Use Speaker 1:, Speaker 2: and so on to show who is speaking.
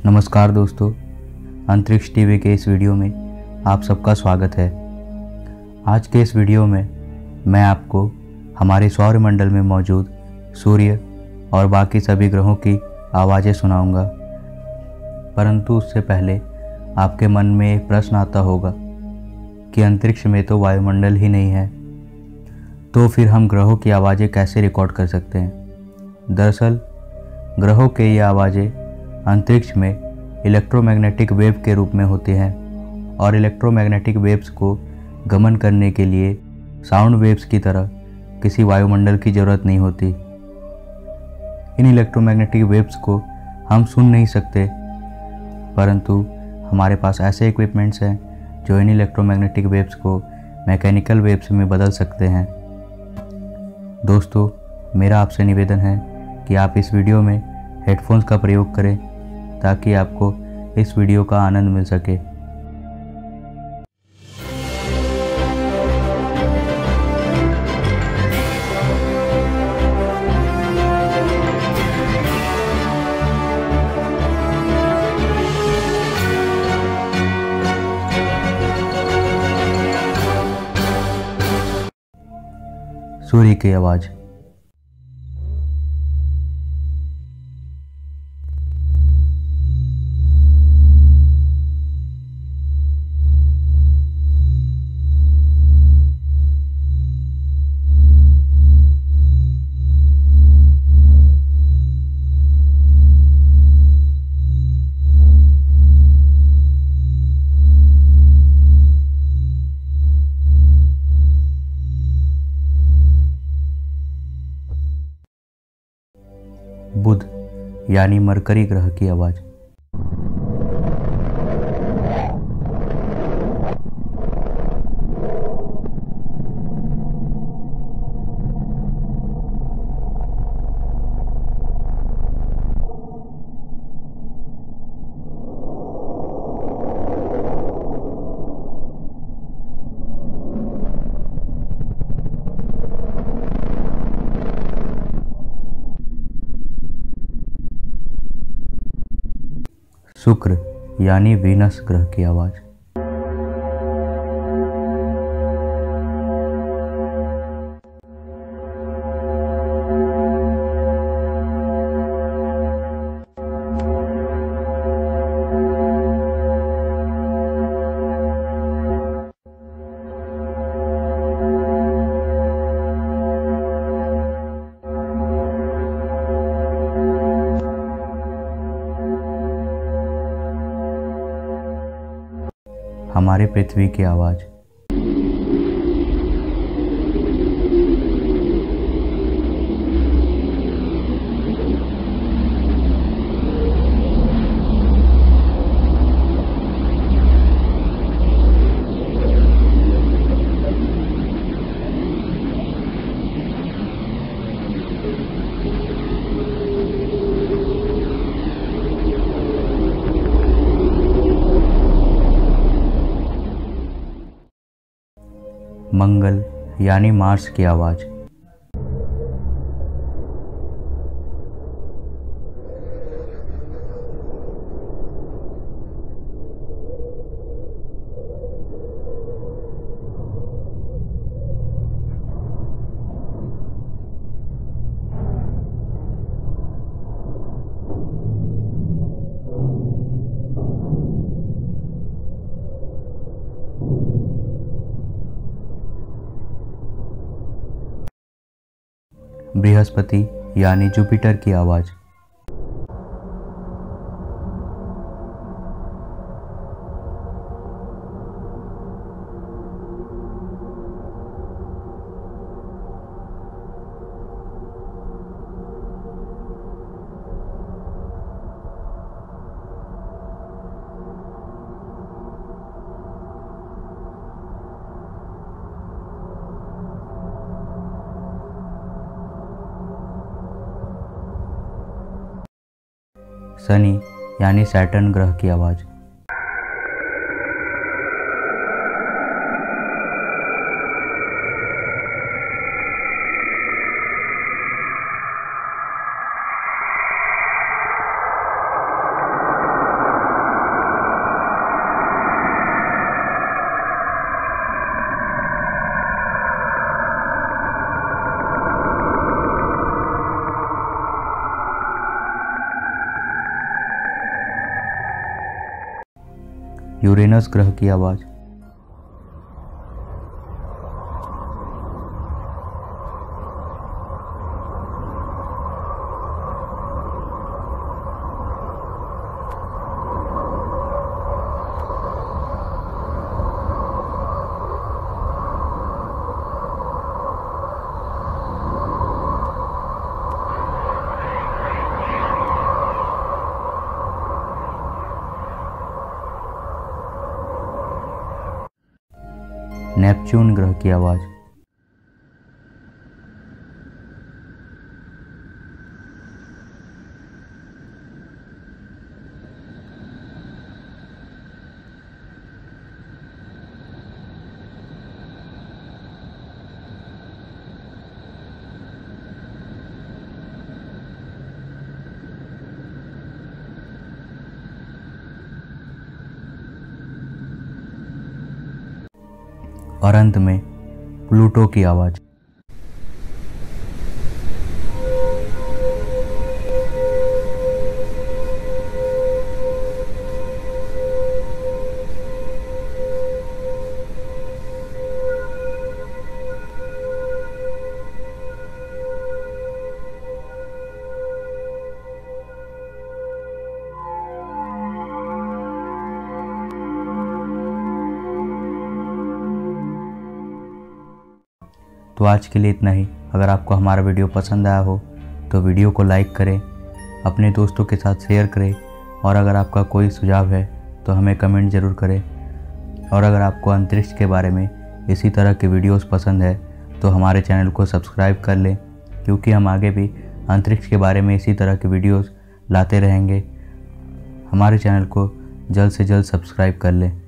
Speaker 1: नमस्कार दोस्तों, अंतरिक्ष टीवी के इस वीडियो में आप सबका स्वागत है। आज के इस वीडियो में मैं आपको हमारे सौरमंडल में मौजूद सूर्य और बाकी सभी ग्रहों की आवाज़ें सुनाऊंगा। परंतु उससे पहले आपके मन में एक प्रश्न आता होगा कि अंतरिक्ष में तो वायुमंडल ही नहीं है, तो फिर हम ग्रहों की आवाज़ें कैसे रिकॉर्ड कर सकते हैं। दरअसल ग्रहों के ये आवाज़ें अंतरिक्ष में इलेक्ट्रोमैग्नेटिक वेव के रूप में होती हैं और इलेक्ट्रोमैग्नेटिक वेव्स को गमन करने के लिए साउंड वेव्स की तरह किसी वायुमंडल की ज़रूरत नहीं होती। इन इलेक्ट्रोमैग्नेटिक वेव्स को हम सुन नहीं सकते, परंतु हमारे पास ऐसे इक्विपमेंट्स हैं जो इन इलेक्ट्रोमैग्नेटिक वेव्स को मैकेनिकल वेव्स में बदल सकते हैं। दोस्तों, मेरा आपसे निवेदन है कि आप इस वीडियो में हेडफोन्स का प्रयोग करें ताकि आपको इस वीडियो का आनंद मिल सके। सूर्य की आवाज़। बुध यानी मरकरी ग्रह की आवाज़। शुक्र यानी वीनस ग्रह की आवाज़। हमारे पृथ्वी की आवाज़। मंगल यानी मार्स की आवाज़। बृहस्पति यानी जुपिटर की आवाज़। शनि यानी सैटर्न ग्रह की आवाज़। यूरेनस ग्रह की आवाज़। नेपच्यून ग्रह की आवाज़। और अंत में प्लूटो की आवाज़। तो आज के लिए इतना ही। अगर आपको हमारा वीडियो पसंद आया हो तो वीडियो को लाइक करें, अपने दोस्तों के साथ शेयर करें, और अगर आपका कोई सुझाव है तो हमें कमेंट ज़रूर करें। और अगर आपको अंतरिक्ष के बारे में इसी तरह के वीडियोस पसंद है तो हमारे चैनल को सब्सक्राइब कर लें, क्योंकि हम आगे भी अंतरिक्ष के बारे में इसी तरह के वीडियोस लाते रहेंगे। हमारे चैनल को जल्द से जल्द सब्सक्राइब कर लें।